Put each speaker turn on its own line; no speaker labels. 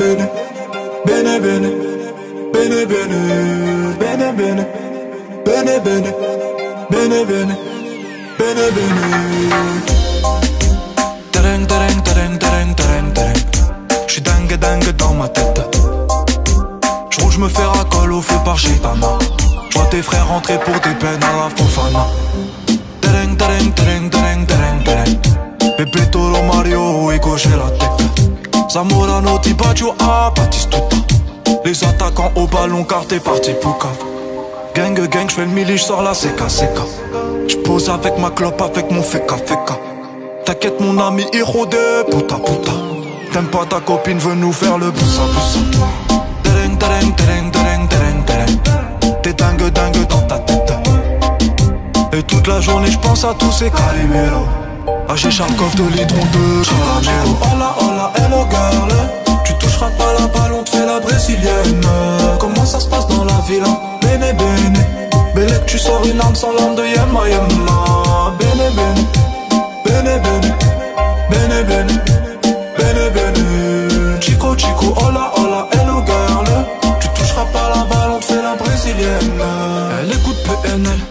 bene, bene bene, bene bene, bene bene, bene bene, bene bene, bene bene. Tereng, tereng, tereng, tereng, tereng, tereng. J'suis dingue, dingue dans ma tête. J'roule, j'me fais racole au feu par Gitana. J'vois tes frères rentrer pour des peines à la Fofana. Tereng, tereng, tereng, tereng, tereng, tereng. Pepe Toro Mario, Ego j'ai la tête. Zamorano, Tibaggio, ah, Batistuta. Les attaquants au ballon car t'es parti pour cave. Gang, gang, j'fais le mili, j'sors la CK, CK. J'pose avec ma clope, avec mon feka, feka. T'inquiète mon ami, héros de puta, puta. T'aimes pas ta copine, veut nous faire le boussa, boussa. Tereng, tereng, tereng, tereng, tereng, tereng. T'es dingue, dingue dans ta tête. Et toute la journée j'pense à tous ces caliméros. Ah j'ai Charkov de l'hydron de caramelo. Hola, hola, hello girl. Tu toucheras pas la balle, on te fait la brésilienne. Comment ça se passe dans la ville, hein? Bene, bene. Belle, tu sors une arme sans l'arme de Yemma, Yemma. Bene, bene. Bene, bene. Bene, bene. Bene, bene. Chico, chico, hola, hola, hello girl. Tu toucheras pas la balle, on te fait la brésilienne. Elle écoute PNL.